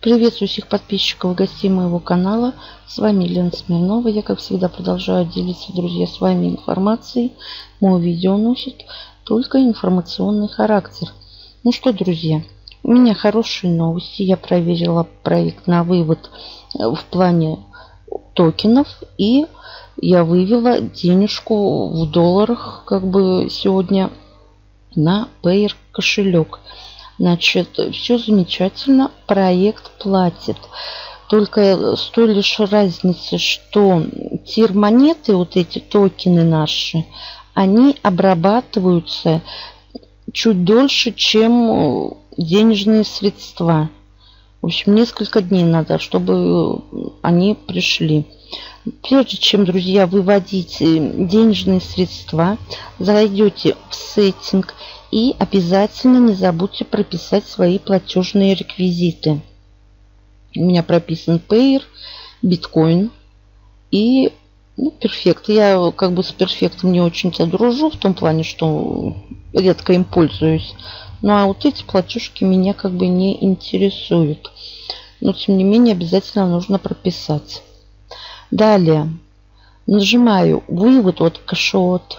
Приветствую всех подписчиков и гостей моего канала. С вами Лена Смирнова. Я, как всегда, продолжаю делиться, друзья, с вами информацией. Мое видео носит только информационный характер. Ну что, друзья, у меня хорошие новости. Я проверила проект на вывод в плане токенов. И я вывела денежку в долларах сегодня на Payeer кошелек. Значит, все замечательно, проект платит. Только с той лишь разницей, что тир-монеты, вот эти токены наши, они обрабатываются чуть дольше, чем денежные средства. В общем, несколько дней надо, чтобы они пришли. Прежде чем, друзья, выводить денежные средства, зайдете в сеттинг и обязательно не забудьте прописать свои платежные реквизиты. У меня прописан Payeer, биткоин и перфект. Я с перфектом не очень-то дружу, в том плане, что редко им пользуюсь. Ну а вот эти платежки меня не интересуют. Но тем не менее обязательно нужно прописать. Далее нажимаю вывод от кэшот.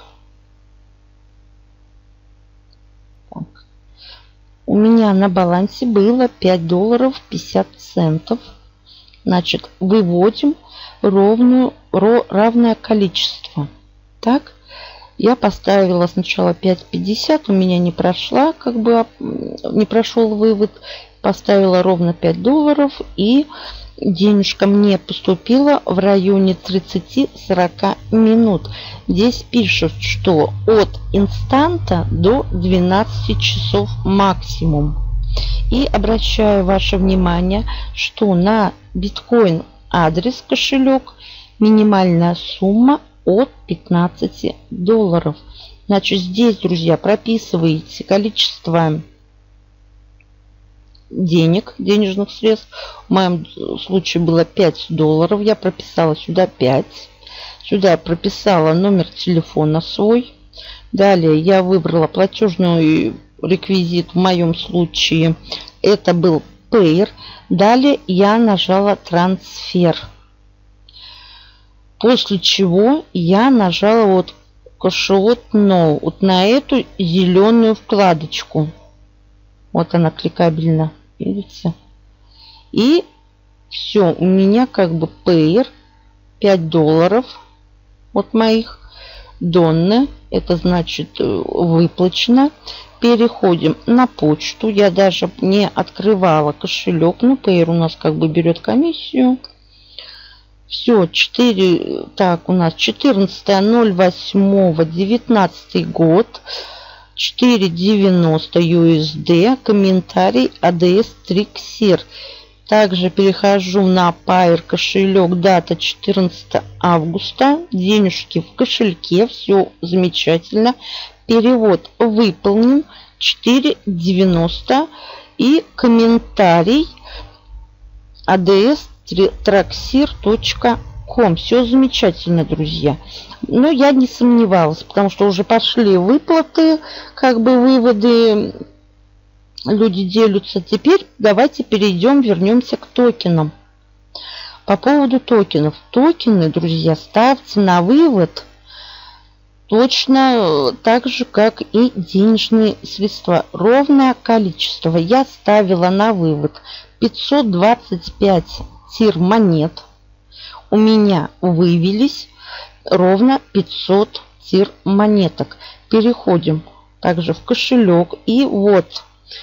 У меня на балансе было $5.50. Значит, выводим равное количество. Так, я поставила сначала 5.50, у меня не прошла, не прошел вывод. Поставила ровно $5 и денежка мне поступила в районе 30-40 минут. Здесь пишут, что от инстанта до 12 часов максимум. И обращаю ваше внимание, что на биткоин адрес кошелек минимальная сумма от $15. Значит, здесь, друзья, прописываете количество денежных средств. В моем случае было $5. Я прописала сюда 5. Сюда прописала номер телефона свой. Далее я выбрала платежный реквизит. В моем случае это был Payeer. Далее я нажала трансфер. После чего я нажала кэшот Now. Вот на эту зеленую вкладочку. Вот она кликабельна, видите? И все, у меня Payeer $5 от моих донны. Это значит выплачено. Переходим на почту. Я даже не открывала кошелек. Но Payeer у нас берет комиссию. Все, 4, так, у нас 14.08.19 год. 4.90 USD, комментарий ADS Trixer. Также перехожу на Payeer кошелек, дата 14 августа, денежки в кошельке, все замечательно. Перевод выполнен, 4.90 и комментарий ads-traxir.com. Все замечательно, друзья. Но я не сомневалась, потому что уже пошли выплаты, выводы, люди делятся. Теперь давайте вернемся к токенам. По поводу токенов. Токены, друзья, ставьте на вывод точно так же, как и денежные средства. Ровное количество. Я ставила на вывод 525 тир-монет. У меня вывелись ровно 500 тир-монеток. Переходим также в кошелек. И вот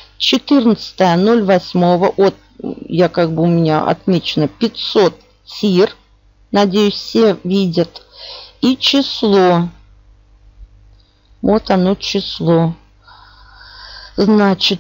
14.08. У меня отмечено 500 тир. Надеюсь, все видят. И число. Вот оно число. Значит,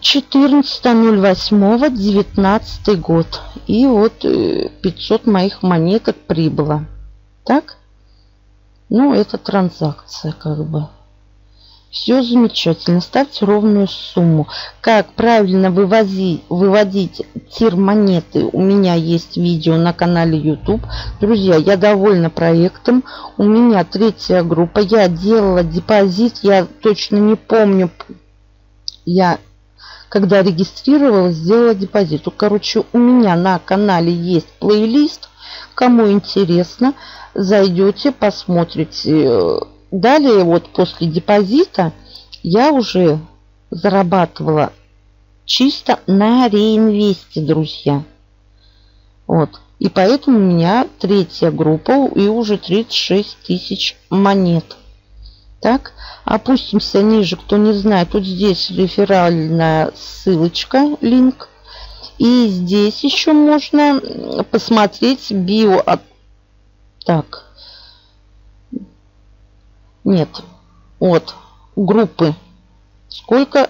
14.08.19 год. И вот 500 моих монеток прибыло. Так? Это транзакция Все замечательно. Ставьте ровную сумму. Как правильно выводить тир-монеты, у меня есть видео на канале YouTube. Друзья, я довольна проектом. У меня 3-я группа. Я делала депозит. Я точно не помню. Я когда регистрировалась, сделала депозит. Короче, у меня на канале есть плейлист. Кому интересно, зайдете, посмотрите. Далее, вот после депозита, я уже зарабатывала чисто на реинвесте, друзья. Вот. И поэтому у меня третья группа и уже 36 тысяч монет. Так, опустимся ниже, кто не знает. Вот здесь реферальная ссылочка, линк. И здесь еще можно посмотреть био. Так. Нет. Вот. Группы. Сколько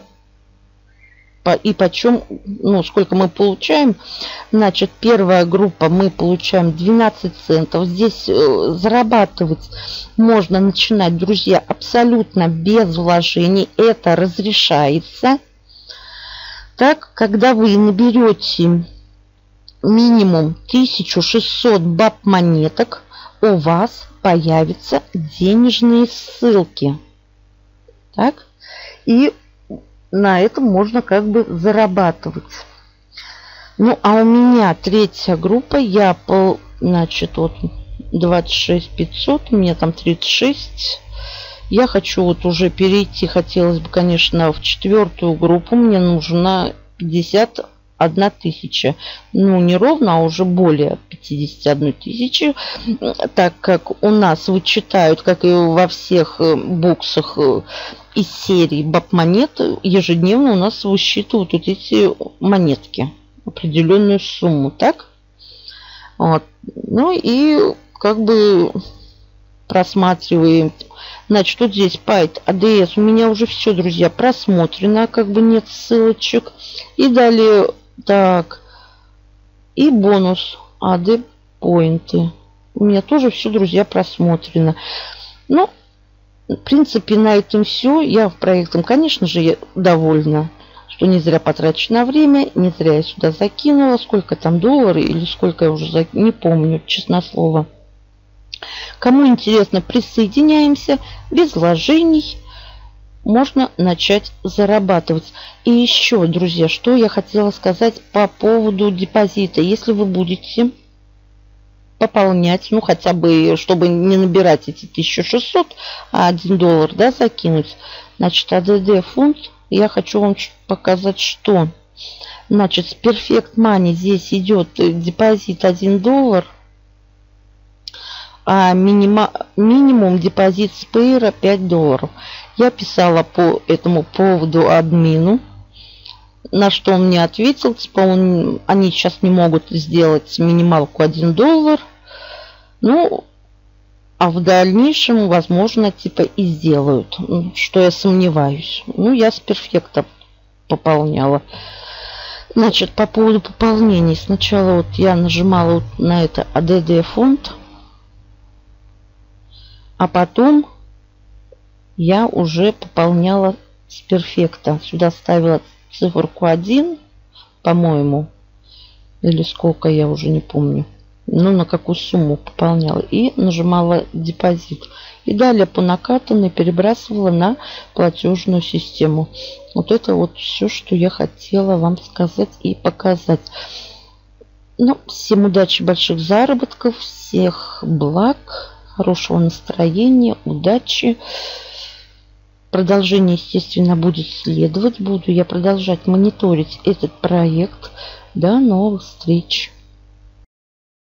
и почем, ну, сколько мы получаем. Значит, первая группа мы получаем 12 центов. Здесь зарабатывать можно начинать, друзья, абсолютно без вложений. Это разрешается. Так, когда вы наберете минимум 1600 баб монеток, у вас появятся денежные ссылки. Так, и на этом можно как бы зарабатывать. Ну, а у меня третья группа, я значит, вот 26 500, у меня там 36. Я хочу вот уже перейти, хотелось бы, конечно, в четвертую группу. Мне нужна 51 тысяча. Ну, не ровно, а уже более 51 тысячи. Так как у нас вычитают, как и во всех боксах из серии баб-монет, ежедневно у нас высчитывают вот эти монетки. Определенную сумму, так? Вот. Ну и как бы просматриваем. Значит, вот здесь Python, ADS. У меня уже все, друзья, просмотрено. Как бы нет ссылочек. И далее, так. И бонус AD поинты. У меня тоже все, друзья, просмотрено. Ну, в принципе, на этом все. Я в проектом, конечно же, довольна. Что не зря потрачено время. Не зря я сюда закинула. Сколько там долларов или сколько я уже не помню, честное слово. Кому интересно, присоединяемся. Без вложений можно начать зарабатывать. И еще, друзья, что я хотела сказать по поводу депозита. Если вы будете пополнять, ну хотя бы, чтобы не набирать эти 1600, а 1 доллар, да, закинуть. Значит, ADD фунт. Я хочу вам показать, что. Значит, с Perfect Money здесь идет депозит 1 доллар. А минимум депозит с Payer 5 долларов. Я писала по этому поводу админу, на что он мне ответил, типа они сейчас не могут сделать минималку 1 доллар. Ну, а в дальнейшем, возможно, типа и сделают, что я сомневаюсь. Ну, я с перфекта пополняла. Значит, по поводу пополнений. Сначала вот я нажимала вот на это ADD фонд. А потом я уже пополняла с перфекта. Сюда ставила циферку 1, по-моему. Или сколько, я уже не помню. Ну, на какую сумму пополняла. И нажимала депозит. И далее по накатанной перебрасывала на платежную систему. Вот это вот все, что я хотела вам сказать и показать. Ну, всем удачи, больших заработков, всех благ. Хорошего настроения, удачи. Продолжение, естественно, будет следовать. Буду я продолжать мониторить этот проект. До новых встреч.